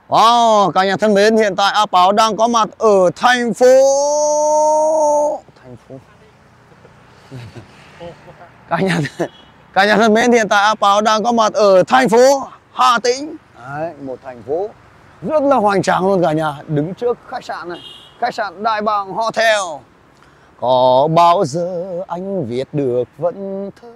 Wow, cả nhà thân mến, hiện tại A Páo đang có mặt ở thành phố cả nhà cả nhà thân mến, hiện tại A Páo đang có mặt ở thành phố Hà Tĩnh. Đấy, một thành phố rất là hoành tráng luôn cả nhà. Đứng trước khách sạn này, khách sạn Đại Bàng Hotel. Có bao giờ anh viết được vẫn thơ.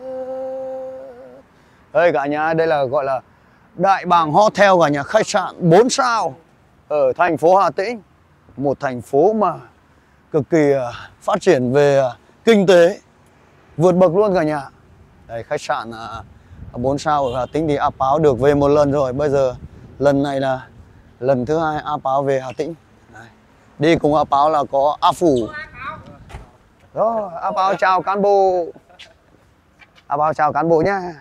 Đây cả nhà, đây là gọi là Đại Bàng Hotel cả nhà, khách sạn 4 sao ở thành phố Hà Tĩnh. Một thành phố mà cực kỳ phát triển về kinh tế, vượt bậc luôn cả nhà. Đây, khách sạn 4 sao ở Hà Tĩnh thì A Páo được về một lần rồi. Bây giờ lần này là lần thứ hai A Páo về Hà Tĩnh. Đây. Đi cùng A Páo là có A Phủ. Rồi, A Páo chào cán bộ. A Páo chào cán bộ nhá.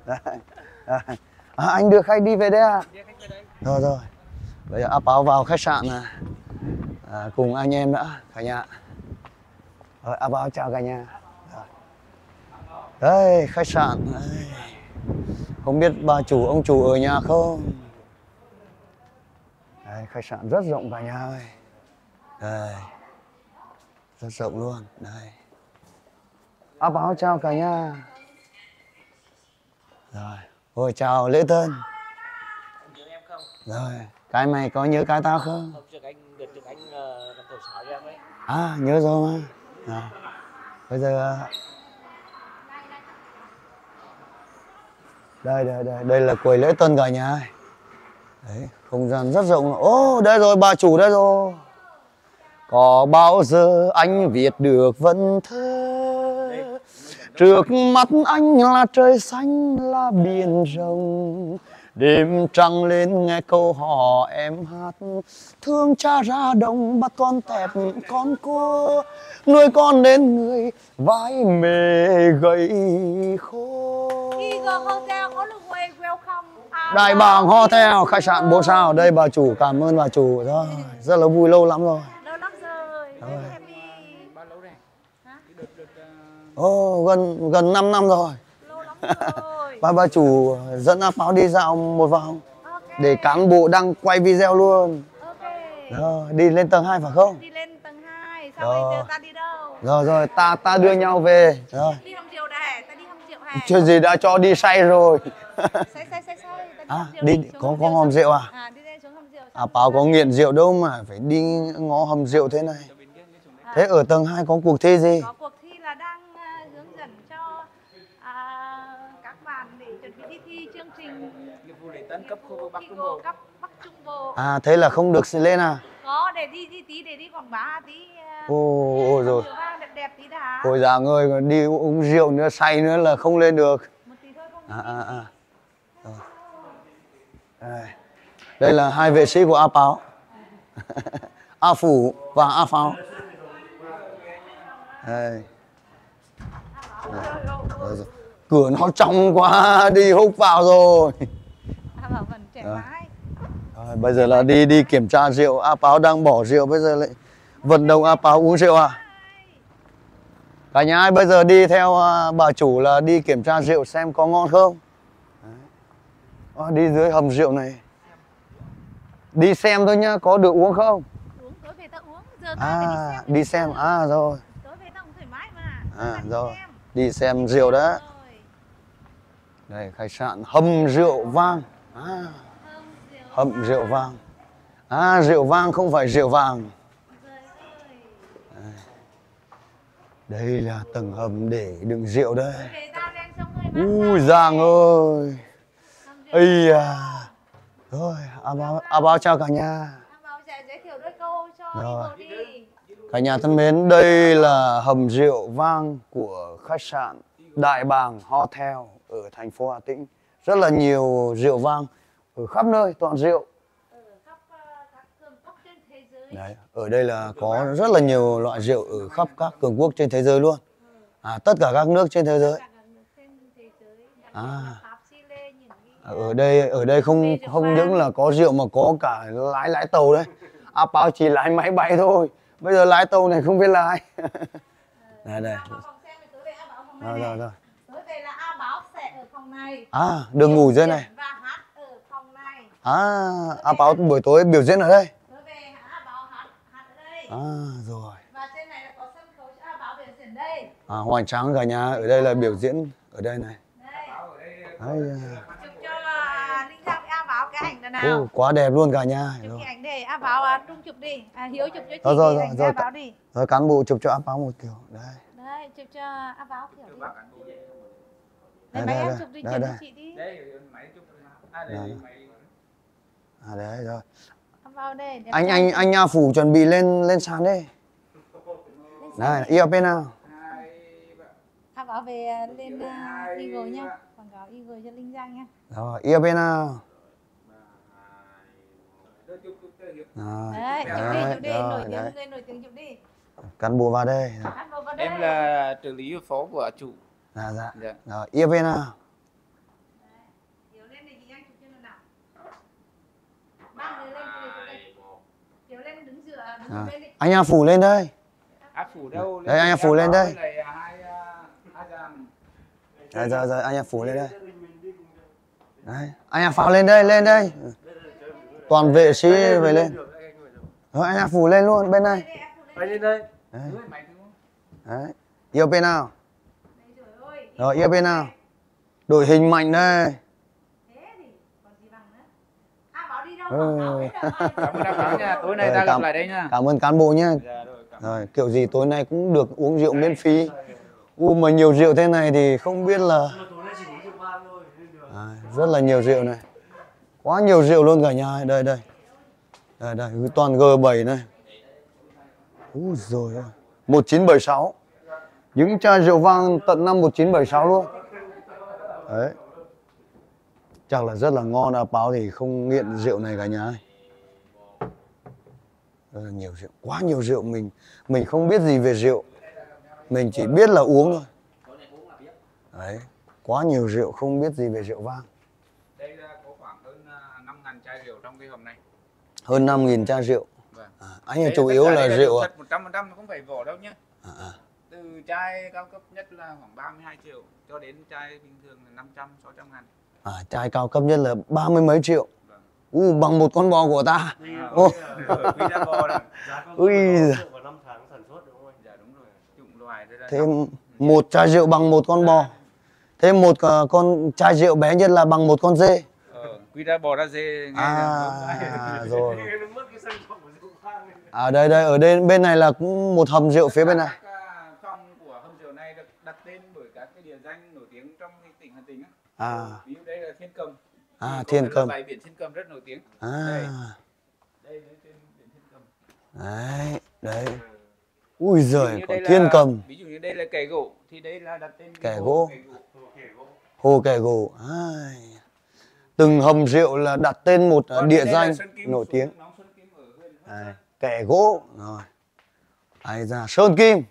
Anh đưa khách đi về đây à? Rồi rồi. Bây giờ A Páo vào khách sạn cùng anh em nữa cả nhà. Rồi, A Páo chào cả nhà. Đây, khách sạn. Đây. Không biết bà chủ, ông chủ ở nhà không? Đây, khách sạn rất rộng cả nhà ơi. Đây. Rất rộng luôn. Đây. A Páo chào cả nhà. Rồi. Ôi chào Lễ Tân. Nhớ em không? Rồi. Cái mày có nhớ cái tao không? Hôm trước anh làm thổi sáo cho em ấy. À, nhớ rồi mà. Rồi. Bây giờ đây là quầy lễ tân cả nhà. Đấy, không gian rất rộng. Ô, đây rồi, bà chủ đây rồi. Có bao giờ anh viết được vần thơ. Trước mắt anh là trời xanh, là biển rộng. Đêm trăng lên nghe câu hò em hát. Thương cha ra đồng bắt con tẹp con cua. Nuôi con đến người vai mề gầy khô. Đại Bàng Hotel, khách sạn 4 sao. Đây bà chủ, cảm ơn bà chủ. Rồi, rất là vui, lâu lắm rồi. Lâu lắm rồi. Em đi Bao lâu rồi? hả? Ồ, gần 5 năm rồi. Lâu lắm rồi. Bà chủ dẫn A Páo đi dạo một vòng. Ok. Để cán bộ đăng quay video luôn. Ok. Rồi, đi lên tầng 2 phải không? Đi lên tầng 2. Sao bây giờ ta đi đâu? Rồi, ta đưa nhau về. Rồi. Đi hầm rượu này, ta đi hầm rượu hè. Chuyện gì đã cho đi say rồi. Say. À, đi có hầm rượu à? À, đi lên xuống hầm rượu. A Páo có nghiện rượu đâu mà phải đi ngó hầm rượu thế này. Thế ở tầng 2 có cuộc thi gì? Có cuộc thi là đang hướng dẫn cho các bạn để chuẩn bị đi thi chương trình Nghiệp vụ lễ tân cấp khu vực Bắc thi Trung Go Bộ. cấp Bắc Trung Bộ. À, thế là không được lên à? Có để đi tí để đi quảng bá tí. Ôi rồi. Rượu vang đẹp tí đã. Ôi giời ơi, còn đi uống rượu nữa, say nữa là không lên được. Một tí thôi không. Rồi. Đây là hai vệ sĩ của A Páo. A Phủ và A Páo. Đây. Rồi. Cửa nó trong quá, đi húc vào rồi. Bảo vẫn trẻ mãi. Rồi, bây giờ là đi kiểm tra rượu. A Páo đang bỏ rượu, bây giờ lại vận động A Páo uống rượu à? Cả nhà ơi, bây giờ đi theo bà chủ là đi kiểm tra rượu xem có ngon không. Đi dưới hầm rượu này. Đi xem thôi nhá, có được uống không? Uống, tối về ta uống, giờ ta phải đi xem. Đi xem, rồi. Tối về ta cũng thoải mái mà. Rồi, đi xem rượu đó. Đây, khách sạn Hầm Rượu Vang. Hầm Rượu Vang. Rượu vang không phải rượu vàng. Đây là tầng hầm để đựng rượu đây. Ui Giang ơi. Ây à. Rồi, A Páo chào cả nhà. A Páo sẽ giới thiệu đôi câu cho đi. Cả nhà thân mến, đây là hầm rượu vang của khách sạn Đại Bàng Hotel ở thành phố Hà Tĩnh. Rất là nhiều rượu vang ở khắp nơi, toàn rượu. Ở khắp các cường quốc trên thế giới. Đấy, ở đây là có rất là nhiều loại rượu ở khắp các cường quốc trên thế giới luôn. Tất cả các nước trên thế giới. Ở đây không những là có rượu mà có cả lái tàu đấy. A Páo chỉ lái máy bay thôi. Bây giờ lái tàu này không biết lái. Đây. Rồi. Tối về là A Páo sẽ ở phòng này. Được ngủ dưới này. Và hát ở phòng này. A Báo buổi tối biểu diễn ở đây. Tối về A Báo hát ở đây. Rồi. Và trên này là có sân khấu cho A Báo biểu diễn đây. Hoành tráng cả nhà, ở đây là biểu diễn ở đây này. Đây. Chụp cho Linh Giang với A Báo cái ảnh này nào. Quá đẹp luôn cả nhà. Chụp cái ảnh để A Báo Trung chụp đi. Hiếu chụp cho chị Rồi, cái ảnh A Báo đi. Rồi cán bộ chụp cho A Báo một kiểu. Đây. Đấy, chụp cho A Báo kiểu đi. Đây, Máy đây, em chụp đi, chụp cho chị đi. Đây, máy chụp. Đấy rồi. A Báo đây. Anh Nha Phủ chuẩn bị lên sàn đây. Này, yêu bên nào. A Báo về lên Eagle nhá. Quảng cáo Eagle cho Linh Giang nhá. Rồi, yêu bên nào. Đấy, chụp đi, nổi tiếng chụp đi. Cán bộ vào đây. Cán bộ vào đây. Em là trợ lý phó của chủ. Dạ. Dạ. Rồi, yêu bên nào. Chiếu lên để chị Giang chụp cho nó nào. Ba người lên chụp đây. Chiếu lên đứng bên đi. Anh Nha Phủ lên đây. A Phủ đâu? Đây, anh Phủ lên đây. Hai Rồi, anh Nha Phủ lên đây. Đấy, anh Nha Phủ lên đây. Toàn vệ sĩ về lên. Rồi, anh Nha Phủ lên luôn bên này. Anh lên đây. Đấy. Yêu bên nào. Rồi, yêu bên nào. Đội hình mạnh đây. Cảm ơn bác nha. Tối nay ta gặp lại đây nha. Cảm ơn cán bộ nhé. Rồi, kiểu gì tối nay cũng được uống rượu miễn phí. Mà nhiều rượu thế này thì không biết là rất là nhiều rượu này. Quá nhiều rượu luôn cả nhà. Đây. Đây, toàn G7 này. Úi dồi ôi. 1976. Những chai rượu vang tận năm 1976 luôn. Đấy. Chắc là rất là ngon. A Báo thì không nghiện rượu này cả nhà ơi. Rất là nhiều rượu, quá nhiều rượu, mình không biết gì về rượu, mình chỉ biết là uống thôi. Đấy, quá nhiều rượu, không biết gì về rượu vang. Đây là có khoảng hơn 5.000 chai rượu trong cái hòm này. Hơn 5.000 chai rượu. Vâng. Anh chủ yếu là rượu. 100% không phải vỏ đâu nhé. Từ chai cao cấp nhất là khoảng 32 triệu cho đến chai bình thường là 500, 600 ngàn. Chai cao cấp nhất là 30 mấy triệu. Bằng một con bò của ta. Thế một chai rượu bằng một con bò. Thế một con chai rượu bé nhất là bằng một con dê. Quy ra bò ra dê. Rồi. Đây, ở đây bên này là cũng một hầm rượu phía bên này. Phòng của hầm rượu này được đặt tên bởi các cái địa danh nổi tiếng trong tỉnh Hà Tĩnh. Ví dụ đây là Thiên Cầm. Thiên Cầm. Bãi biển Thiên Cầm rất nổi tiếng. Đây trên biển Thiên Cầm. Đấy. Ui giời, có Thiên Cầm. Ví dụ như đây là Kẻ Gỗ thì đây là đặt tên Kẻ Gỗ. Hồ Kẻ Gỗ. Từng hầm rượu là đặt tên một địa danh nổi tiếng. Kẻ Gỗ. Rồi. Sơn Kim.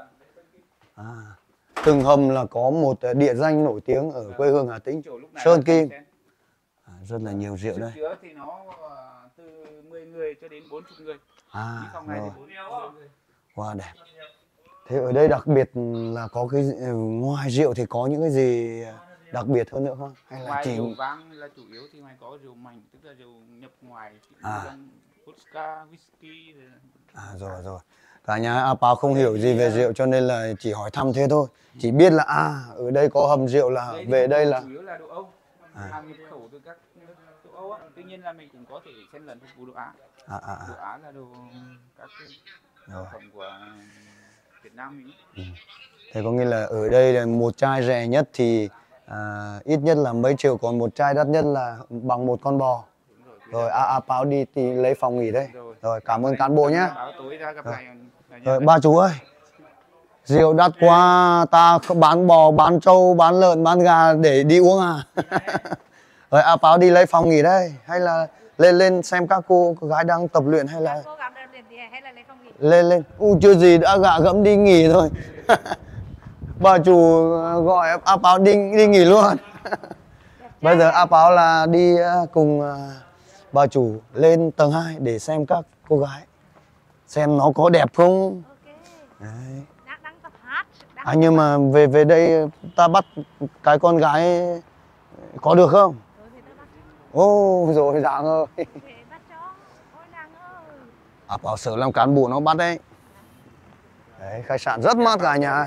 Từng hầm là có một địa danh nổi tiếng ở quê hương Hà Tĩnh. Sơn Kim. Rất là nhiều rượu đây. Chứa thì nó từ 10 người cho đến 40 người. Rồi. Wow, đẹp. Thế ở đây đặc biệt là có cái ngoài rượu thì có những cái gì đặc biệt hơn nữa không? Hay là ngoài chỉ rượu vang là chủ yếu thì ngoài có rượu mạnh, tức là rượu nhập ngoài, vodka, whisky. Rồi. Cả nhà A Báo không hiểu gì về rượu cho nên là chỉ hỏi thăm thế thôi. Chỉ biết là ở đây có hầm rượu là về đây là chủ yếu là đồ Âu. Hàng nhập khẩu từ các nước châu Âu á. Tuy nhiên là mình cũng có thể xen lẫn phục vụ đồ Á. Đồ Á là đồ các sản phẩm của Việt Nam mình. Thế có nghĩa là ở đây là một chai rẻ nhất thì ít nhất là mấy triệu, còn một chai đắt nhất là bằng một con bò. Rồi A Báo đi lấy phòng nghỉ đây. Rồi cảm ơn cán bộ nhé. Rồi ba chú ơi, rượu đắt quá, ta bán bò, bán trâu, bán lợn, bán gà để đi uống à? Rồi A Báo đi lấy phòng nghỉ đây, hay là lên xem các cô gái đang tập luyện hay là lên. Chưa gì đã gạ gẫm đi nghỉ rồi. Bà chủ gọi A Báo đi nghỉ luôn. Bây giờ A Báo là đi cùng bà chủ lên tầng 2 để xem các cô gái, xem nó có đẹp không. Đấy. Nhưng mà về đây ta bắt cái con gái có được không? Ô rồi Giang ơi. Để bắt chó. Ôi nàng ơi. À, bảo sở làm cán bộ nó bắt đấy. Đấy, khách sạn rất mát cả nhà.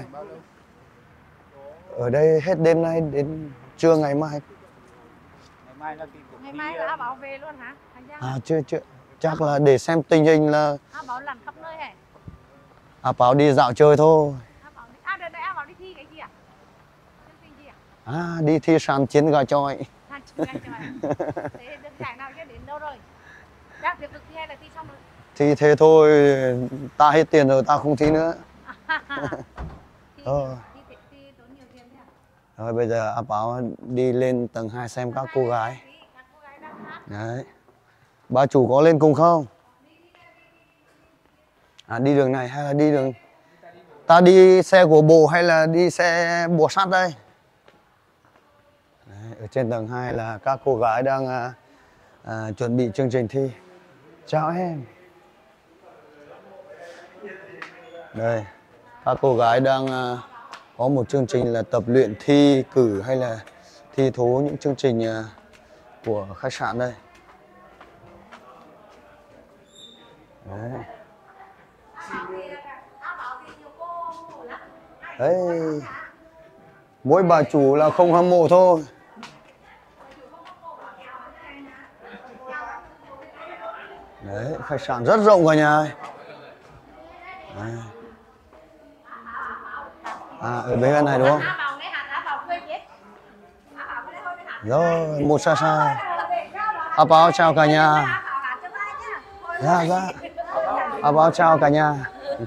Ở đây hết đêm nay đến trưa ngày mai. Ngày mai là Bảo về luôn hả? À chưa. Chắc là để xem tình hình là Bảo lặn khắp nơi hả? Bảo đi dạo chơi thôi. Đợt này Bảo đi thi cái gì à? Chương trình gì à? Đi thi sàn chiến gà chọi. Sàn chiến gà chọi. Thế được giải nào chưa, đến đâu rồi? Đang tiếp tục thi hay là thi xong rồi? Thi thế thôi, ta hết tiền rồi ta không thi nữa. Thi tốn nhiều tiền thế à? Rồi bây giờ Bảo đi lên tầng 2 xem các cô gái. Các cô gái đang hát. Đấy. Bà chủ có lên cùng không? Đi đường này hay là đi đường... Ta đi xe của bộ hay là đi xe bò sát đây? Đấy, ở trên tầng 2 là các cô gái đang chuẩn bị chương trình thi. Chào em. Đây, các cô gái đang có một chương trình là tập luyện thi cử hay là thi thố những chương trình của khách sạn đây. Đấy. Đấy. Mỗi bà chủ là không hâm mộ thôi. Đấy, khách sạn rất rộng cả nhà ơi. Đấy. Ở bên này đúng không? Rồi, một xa. Bảo chào cả nhà. Dạ. Bảo chào cả nhà.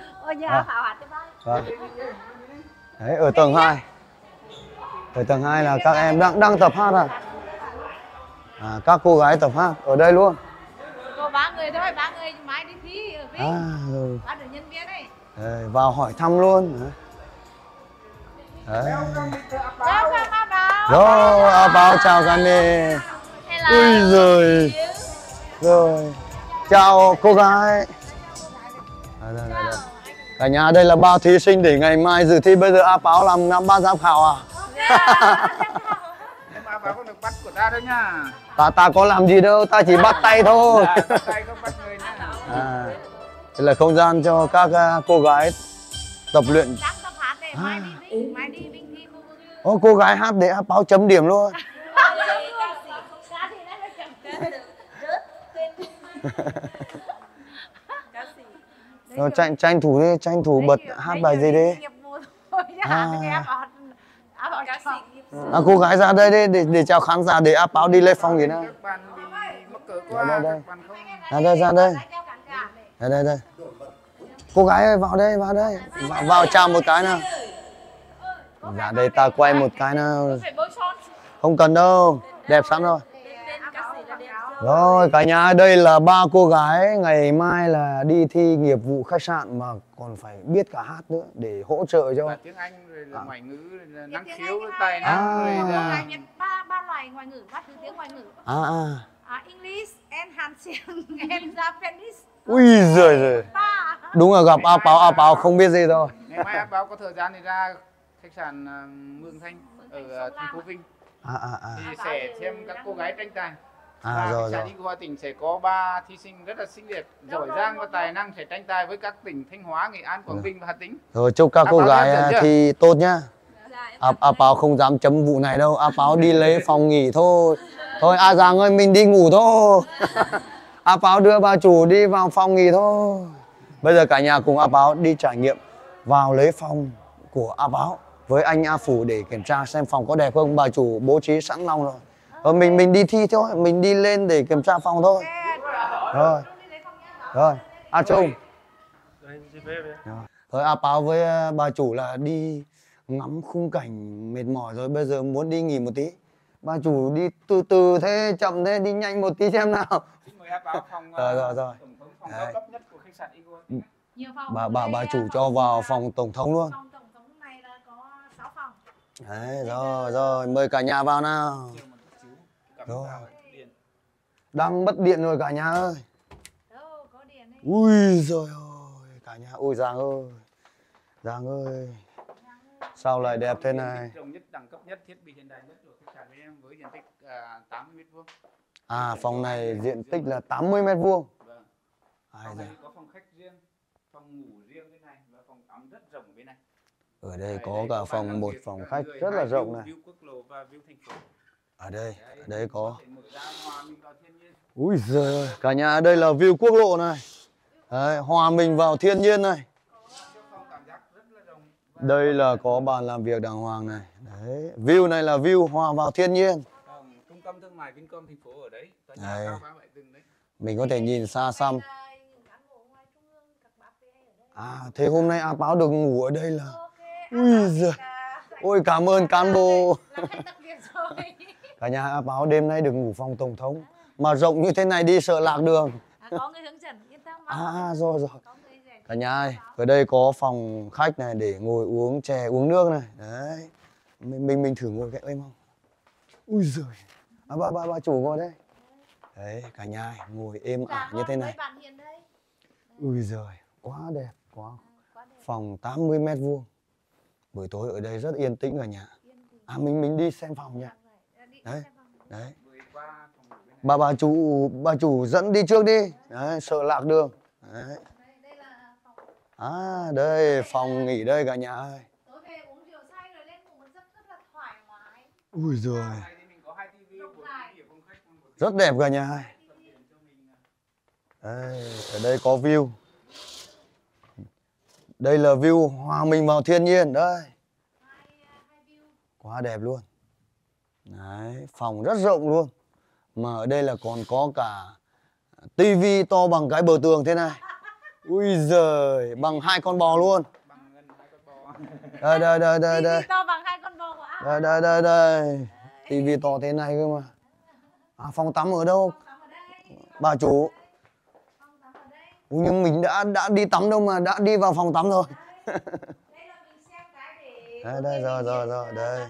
Đấy, ở tầng 2. Ở tầng 2 là các em đang tập hát các cô gái tập hát ở đây luôn. Có 3 người thôi, 3 người mai đi thi ở bên. Rồi. 3 đứa nhân viên ấy. Đấy, vào hỏi thăm luôn. Đấy. Chào Bảo. Rồi, Bảo chào cả nhà. Ui giời. Rồi. Chào cô gái. Đây. Cả nhà, đây là bao thí sinh để ngày mai dự thi. Bây giờ Bảo làm ban giám khảo à? Nhưng mà Bảo không được bắt của ta đâu nha. Ta có làm gì đâu, ta chỉ bắt tay thôi. Bắt tay không bắt người nha. Đây là không gian cho các cô gái tập luyện. Đang tập hát này, mai đi Vinh thi khu vực. Ô, cô gái hát để Bảo chấm điểm luôn. Rồi tranh thủ bật hát bài gì đi. Cô gái ra đây để chào khán giả để Bảo đi lên phòng gì nào. Ra đây. Đây. Cô gái ơi, vào đây. Vào chào một cái nào. Dạ đây ta quay một cái nào. Không cần đâu, đẹp sẵn rồi. Rồi cả nhà, đây là 3 cô gái ngày mai là đi thi nghiệp vụ khách sạn mà còn phải biết cả hát nữa để hỗ trợ cho. Tiếng Anh rồi là ngoại ngữ rồi là năng khiếu tài năng rồi là ba loại ngoại ngữ, 3 thứ tiếng ngoại ngữ. English and Hàn and Japanese. Ui giời. Đúng là gặp Bảo không biết gì thôi. Ngày mai Bảo có thời gian thì ra khách sạn Mường Thanh ở thành phố Vinh. Thì sẽ xem các cô gái tranh tài. Rồi. Đi qua tỉnh sẽ có 3 thí sinh rất là xinh đẹp, giỏi giang và tài năng sẽ tranh tài với các tỉnh Thanh Hóa, Nghệ An, Quảng Bình và Hà Tĩnh. Rồi chúc các cô gái thi tốt nhá. Bảo không dám chấm vụ này đâu, Bảo đi lấy phòng nghỉ thôi. Thôi Giang ơi, mình đi ngủ thôi. Bảo đưa bà chủ đi vào phòng nghỉ thôi. Bây giờ cả nhà cùng Bảo đi trải nghiệm vào lấy phòng của Bảo với anh A Phủ để kiểm tra xem phòng có đẹp không. Bà chủ bố trí sẵn lòng rồi. Mình đi thi thôi, mình đi lên để kiểm tra phòng thôi. Rồi, Trung. Thôi Bảo với bà chủ là đi ngắm khung cảnh mệt mỏi rồi, bây giờ muốn đi nghỉ một tí. Bà chủ đi từ từ thế, chậm thế, đi nhanh một tí xem nào. Mời Bảo phòng rồi. Phòng cao cấp nhất của khách sạn Eagle. Bà chủ cho vào phòng tổng thống luôn. Phòng tổng thống này là có 6 phòng. Đấy, rồi, mời cả nhà vào nào. Rồi. Đang mất điện rồi cả nhà ơi. Ui giời ơi, cả nhà, ui Giang ơi. Sao lại đẹp thế này? Rộng nhất, đẳng cấp nhất, thiết bị hiện đại nhất của khách sạn với em với diện tích 80 m². À, phòng này diện tích là 80 mét vuông. Vâng. Ai Phòng da. này có phòng khách riêng, phòng ngủ riêng bên này và phòng tắm rất rộng bên này. Ở đây có cả phòng một phòng khách rất là rộng này. View quốc lộ và view thành phố. Ở đây có. Mở ra hòa mình vào thiên nhiên. Ui giời ơi, cả nhà đây là view quốc lộ này. Đấy, hòa mình vào thiên nhiên này. Phòng cảm giác rất là rộng. Đây là có bàn làm việc đàng hoàng này. Đấy, view này là view hòa vào thiên nhiên. Trung tâm thương mại Vincom thành phố ở đấy. Đấy. Mình có thể nhìn xa xăm. À, thế hôm nay A Páo được ngủ ở đây là... Ui giời. Ôi cảm ơn cán bộ. Cả nhà A Páo đêm nay được ngủ phòng tổng thống. Mà rộng như thế này đi sợ lạc đường. Có người hướng dẫn yên tâm. Rồi. Cả nhà ơi, ở đây có phòng khách này để ngồi uống chè, uống nước này. Đấy. Mình thử ngồi cái em không? Ui giời. Bà chủ ngồi đây. Đấy, cả nhà ơi, ngồi êm ả như thế này. Ui giời, quá đẹp, quá. Phòng 80 mét vuông. Buổi tối ở đây rất yên tĩnh cả nhà. À, mình đi xem phòng nha. Đấy. Bà chủ dẫn đi trước đi. Đấy, sợ lạc đường. Đấy. À, đây phòng nghỉ đây cả nhà ơi. Tối về uống rượu say rồi lên ngủ rất là thoải mái. Ui giời. Rất đẹp cả nhà ơi. Đây, ở đây có view. Đây là view hòa mình vào thiên nhiên đây. Quá đẹp luôn. Đấy, phòng rất rộng luôn. Mà ở đây là còn có cả tivi to bằng cái bờ tường thế này. Ui giời, bằng 2 con bò luôn. Đây. Tivi to bằng 2 con bò của A. Đây. Tivi to thế này cơ mà. À, phòng tắm ở đâu? Bà chủ. Nhưng mình đã đi tắm đâu mà đã đi vào phòng tắm rồi. Đây, rồi, đây.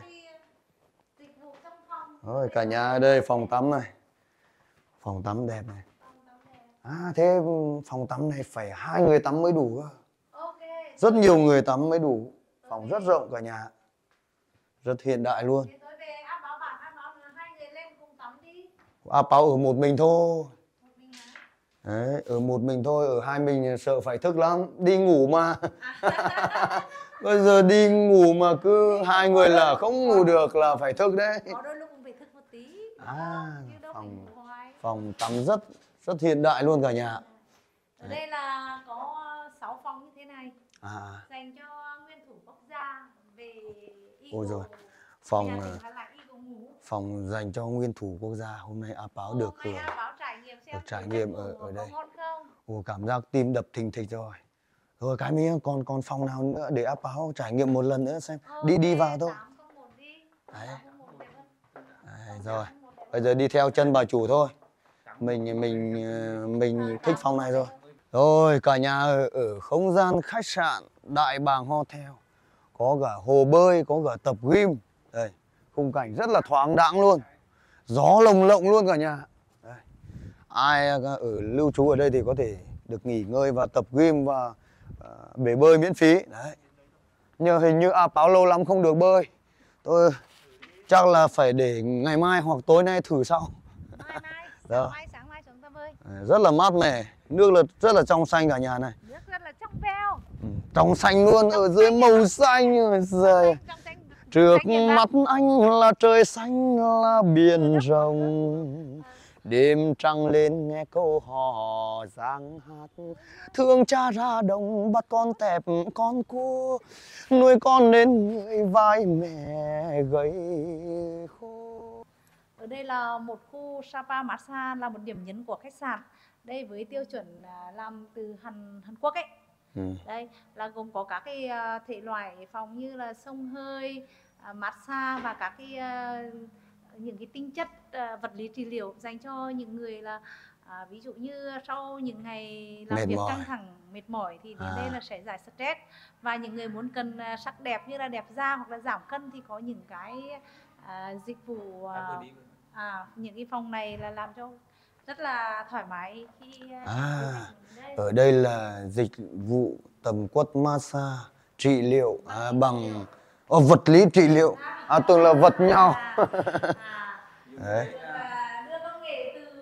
Rồi, cả nhà đây phòng tắm này. Phòng tắm đẹp này. À, thế phòng tắm này phải 2 người tắm mới đủ cơ. Rất nhiều người tắm mới đủ. Phòng rất rộng cả nhà. Rất hiện đại luôn. A Páo ở một mình thôi. Đấy, ở một mình thôi, ở hai mình sợ phải thức lắm. Đi ngủ mà. Bây giờ đi ngủ mà cứ 2 người là không ngủ được là phải thức đấy. Có đôi lúc cũng phải thức một tí. À, phòng tắm rất hiện đại luôn cả nhà. Ở đây là có 6 phòng như thế này. Dành cho nguyên thủ quốc gia về Ôi rồi, phòng dành cho nguyên thủ quốc gia. Hôm nay A Páo được trải nghiệm ở đây. Ồ, cảm giác tim đập thình thịch rồi. Rồi cái mình còn phòng nào nữa để A Páo trải nghiệm một lần nữa xem. Đi vào thôi. Đấy. Rồi, bây giờ đi theo chân bà chủ thôi. Mình thích phòng này rồi. Rồi, cả nhà ở không gian khách sạn Đại Bàng Hotel. Có cả hồ bơi, có cả tập gym. Đây, khung cảnh rất là thoáng đãng luôn. Gió lồng lộng luôn cả nhà. Đây. Ai ở lưu trú ở đây thì có thể được nghỉ ngơi và tập gym và bể bơi miễn phí. Đấy. Nhưng hình như A Páo lâu lắm không được bơi. Tôi chắc là phải để ngày mai hoặc tối nay thử sau. Sáng mai chúng ta bơi. Rất là mát mẻ, nước là rất là trong xanh cả nhà này. Nước rất là trong veo. Trong xanh luôn, ở dưới màu xanh rồi. Trước mắt anh là trời xanh, là biển rộng. Đêm trăng lên nghe câu hò giang hát. Thương cha ra đồng bắt con tẹp con cua. Nuôi con nên người vai mẹ gầy khô. Ở đây là một khu Sapa Massage, là một điểm nhấn của khách sạn. Đây với tiêu chuẩn làm từ Hàn Quốc ấy. Đây là gồm có các cái thể loại phòng như là xông hơi, massage và các cái những cái tinh chất vật lý trị liệu dành cho những người là ví dụ như sau những ngày làm việc căng thẳng mệt mỏi thì đến đây là sẽ giải stress. Và những người muốn cần sắc đẹp như là đẹp da hoặc là giảm cân thì có những cái dịch vụ những cái phòng này là làm cho rất là thoải mái khi ở đây là dịch vụ tầm quất massage trị liệu bằng vật lý trị liệu, tưởng là vật nhau. Đấy. Đưa công nghệ từ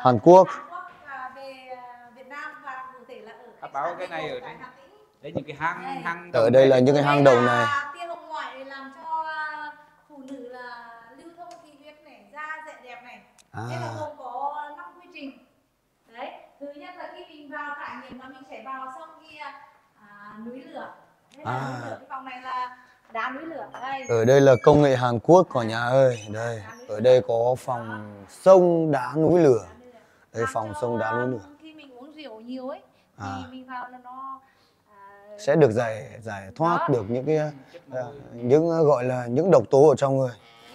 Hàn Quốc. Về Việt Nam và cụ thể là ở báo cái này ở đây. Đấy những cái hang ở đây là những cái hang động này. Tia hồng ngoại làm cho phụ nữ là lưu thông khí huyết này, da dẻ đẹp này. Đây là gồm có 5 quy trình. Đấy, thứ nhất là khi mình vào trải nghiệm là mình sẽ vào xong kia núi lửa. Đây là núi lửa, cái phòng này là đá núi lửa. Đây. Ở đây là công nghệ Hàn Quốc cả nhà ơi. Đây, ở đây có phòng sông đá núi lửa. Đây phòng sông đá núi lửa. Khi mình uống rượu nhiều ấy thì mình vào là nó sẽ được giải thoát được những cái những gọi là những độc tố ở trong người.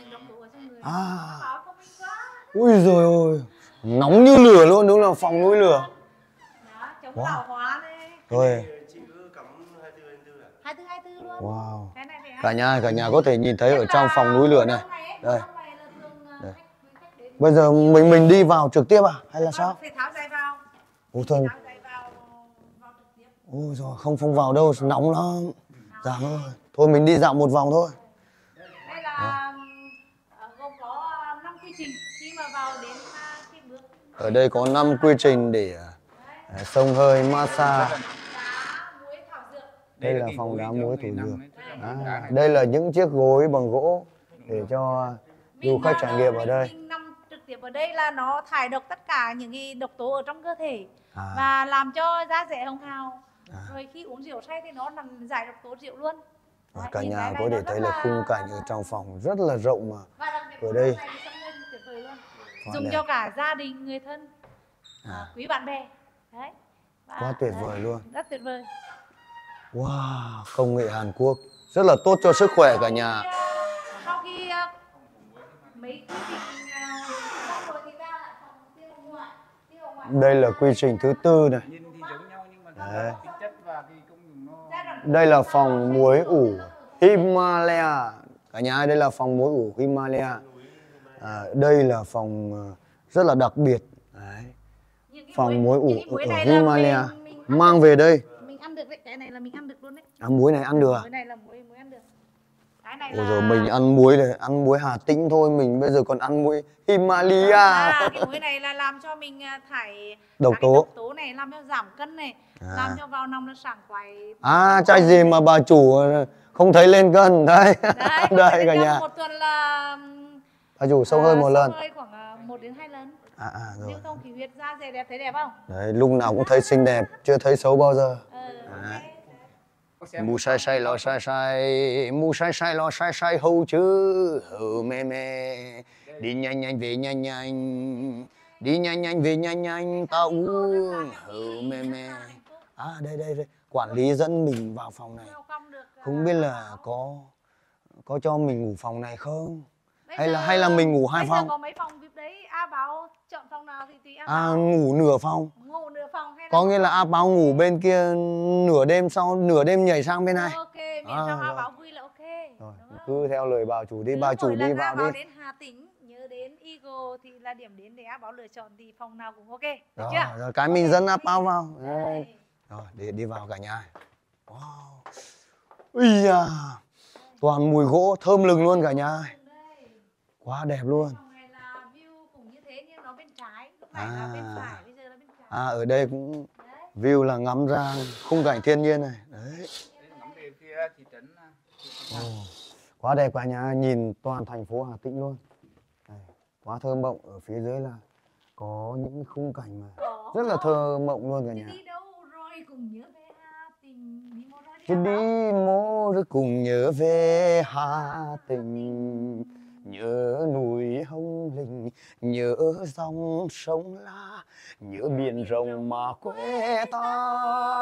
Ui giời ơi, nóng như lửa luôn, đúng là phòng núi lửa. Chống lão hóa đấy. Rồi. 24 luôn. Wow. Cả nhà có thể nhìn thấy ở trong phòng núi lửa này. Đây. Đây. Bây giờ mình đi vào trực tiếp à hay là sao? Phải tháo giày vào. Ôi thôi. Ôi rồi không vào đâu, nóng lắm. Dạ ơi. Thôi mình đi dạo một vòng thôi. Đây là gồm có 5 quy trình khi mà vào đến cái bước. Ở đây có 5 quy trình để xông hơi, massage. Đây là phòng đá muối thủy dược. Đây là những chiếc gối bằng gỗ để cho du khách trải nghiệm ở đây. Mình nằm trực tiếp ở đây là nó thải độc tất cả những cái độc tố ở trong cơ thể và làm cho da dẻ hồng hào. Rồi khi uống rượu say thì nó làm giải độc tố rượu luôn. Cả nhà có thể thấy là khung cảnh ở trong phòng rất là rộng mà. Ở đây dùng cho cả gia đình, người thân, quý bạn bè. Đấy. Quá tuyệt vời luôn. Rất tuyệt vời. Wow, công nghệ Hàn Quốc rất là tốt cho sức khỏe cả nhà. Sau khi mấy quy trình xong rồi thì ra lại phòng tia hồng ngoại. Đây là quy trình thứ 4 này. Nhìn thì giống nhau nhưng mà tính chất và cái công dụng nó. Đây là phòng muối ủ Himalaya. Cả nhà ơi, đây là phòng muối ủ Himalaya. Đây là phòng rất là đặc biệt. Đấy. Phòng muối ủ Himalaya. Mang về đây. Mình ăn được đấy, cái này là mình ăn được luôn đấy. Muối này ăn được à? Muối này là muối ăn được. Cái này Ôi giời, mình ăn muối này, ăn muối Hà Tĩnh thôi, mình bây giờ còn ăn muối Himalaya. Cái muối này là làm cho mình thải độc tố này, làm cho giảm cân này, làm cho vào nằm nó sảng khoái. Chai gì mà bà chủ không thấy lên cân. Đây. Đây cả nhà. Một tuần là bà chủ sông hơi một lần. Sông hơi khoảng 1 đến 2 lần. Rồi. Lưu thông khí huyết, da dẻ đẹp, thấy đẹp không? Đấy, lúc nào cũng thấy xinh đẹp, chưa thấy xấu bao giờ. Mu sai sai lo sai sai, mu sai sai lo sai sai hầu chứ hầu mê mê. Đi nhanh nhanh về nhanh nhanh, đi nhanh nhanh về nhanh nhanh, ta uống hầu mê mê. Đây, quản lý dẫn mình vào phòng này. Không biết là có cho mình ngủ phòng này không? Hay là mình ngủ 2 phòng? Có mấy phòng VIP đấy, A Báo chọn phòng nào thì tùy A Báo. Ngủ nửa phòng. Ngủ nửa phòng hay là có nghĩa là A Báo ngủ bên kia nửa đêm, sau nửa đêm nhảy sang bên này. Ok, miễn sao A Báo vui là ok. Rồi, cứ theo lời bà chủ đi, bà chủ đi vào đi. Đến Hà Tĩnh, nhớ đến Eagle thì là điểm đến để A Báo lựa chọn thì phòng nào cũng ok. Được chưa? Rồi cái mình dẫn A Báo vào. Rồi, để đi vào cả nhà. Wow. Ui da. Toàn mùi gỗ thơm lừng luôn cả nhà. Quá đẹp luôn. Phòng này là view cũng như thế nhưng nó bên trái, lúc này là bên phải, bây giờ là bên trái. Ở đây cũng view là ngắm ra khung cảnh thiên nhiên này. Đấy. Ngắm về phía thị trấn. Quá đẹp cả nhà, nhìn toàn thành phố Hà Tĩnh luôn. Đây, quá thơ mộng, ở phía dưới là có những khung cảnh mà rất là thơ mộng luôn cả nhà. Đi đâu rồi cùng nhớ về Hà Tĩnh, Chứ đi mô rồi cùng nhớ về Hà Tĩnh, nhớ núi Hồng Lĩnh, nhớ dòng sông La, nhớ biển rộng mà quê ta.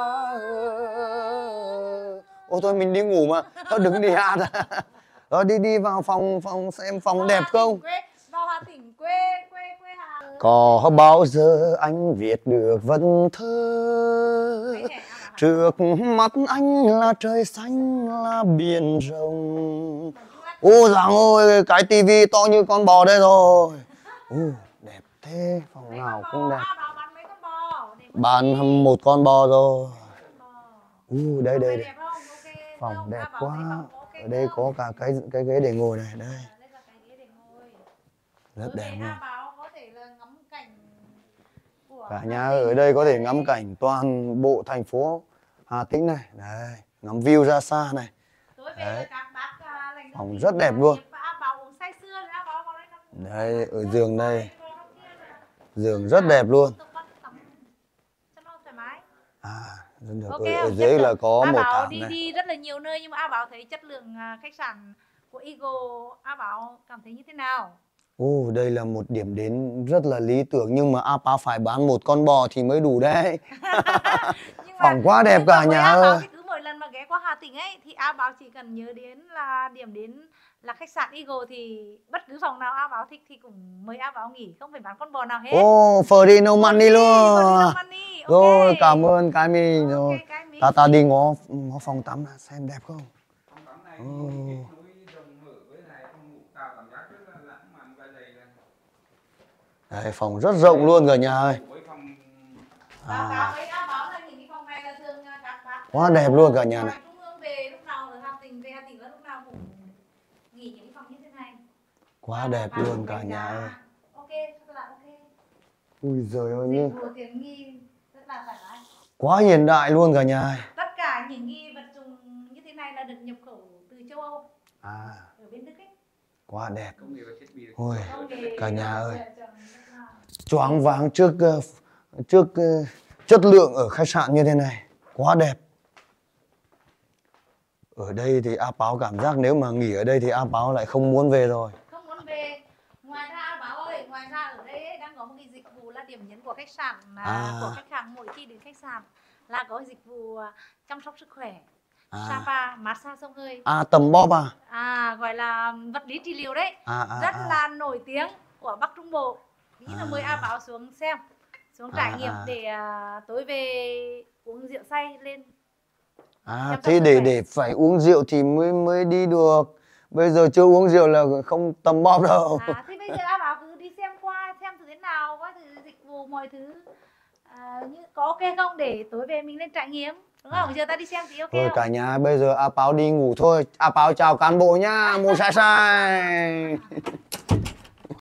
Ôi thôi mình đi ngủ mà, thôi đừng đi hát. Rồi đi vào phòng xem phòng đẹp không. Vào Hà Tĩnh quê Hà. Có bao giờ anh viết được vần thơ, trước mắt anh là trời xanh là biển rộng. Ô giảng ơi, cái tivi to như con bò đây rồi. Đẹp thế, phòng nào cũng đẹp. Bán 1 con bò rồi. Đây. Phòng đẹp quá. Ở đây có cả cái ghế để ngồi này, đây. Rất đẹp luôn. Báo có thể là ngắm cảnh Cả nhà ở đây có thể ngắm cảnh toàn bộ thành phố Hà Tĩnh này. Đấy, ngắm view ra xa này. Đấy. Phòng rất đẹp luôn. Đây, ở giường đây. Giường rất đẹp luôn. Okay, ở dưới là có một Bảo thảm này. đi rất là nhiều nơi nhưng mà A Bảo thấy chất lượng khách sạn của Eagle, A Bảo cảm thấy như thế nào? Đây là một điểm đến rất là lý tưởng nhưng mà A Bảo phải bán một con bò thì mới đủ đấy. Phòng quá đẹp cả nhà ơi. Cứ mỗi lần mà ghé qua Hà Tĩnh ấy thì A Bảo chỉ cần nhớ đến là điểm đến là khách sạn Eagle thì bất cứ phòng nào A Bảo thích thì cũng mời A Bảo nghỉ, không phải bán con bò nào hết. Free no money luôn. Rồi, cảm ơn cái mi Okay, rồi. Ta đi ngó phòng tắm xem đẹp không? Phòng tắm này kết nối rộng mở với lại phòng ngủ tạo cảm giác rất là lãng mạn và dày là. Đây, phòng rất rộng luôn cả nhà ơi. Quá đẹp luôn cả nhà này. Quá đẹp luôn cả nhà ơi. Ui giời ơi như quá hiện đại luôn cả nhà ơi. Tất cả những cái vật dụng như thế này là được nhập khẩu từ châu Âu. Ở bên Đức ấy. Quá đẹp. Ôi, cả nhà ơi. Choáng váng trước chất lượng ở khách sạn như thế này. Quá đẹp. Ở đây thì A Báo cảm giác nếu mà nghỉ ở đây thì A Báo lại không muốn về rồi. Không muốn về. Ngoài ra A Báo ơi, ngoài ra ở đây đang có một cái dịch vụ là điểm nhấn của khách sạn, của khách hàng mỗi khi đến khách sạn là có dịch vụ chăm sóc sức khỏe, spa, massage xông hơi. Tầm bóp gọi là vật lý trị liệu đấy. Rất là nổi tiếng của Bắc Trung Bộ. Nghĩ là mời A Báo xuống xem, xuống trải nghiệm để tối về uống rượu say lên. Thế để phải uống rượu thì mới đi được. Bây giờ chưa uống rượu là không tầm bóp đâu. Thế bây giờ A Bảo cứ đi xem qua xem thử thế nào, qua thử dịch vụ mọi thứ như có ok không để tối về mình lên trải nghiệm, đúng không? Giờ ta đi xem thì ok. Thôi cả nhà bây giờ A Báo đi ngủ thôi. A Báo chào cán bộ nhá. Mùa sai sai.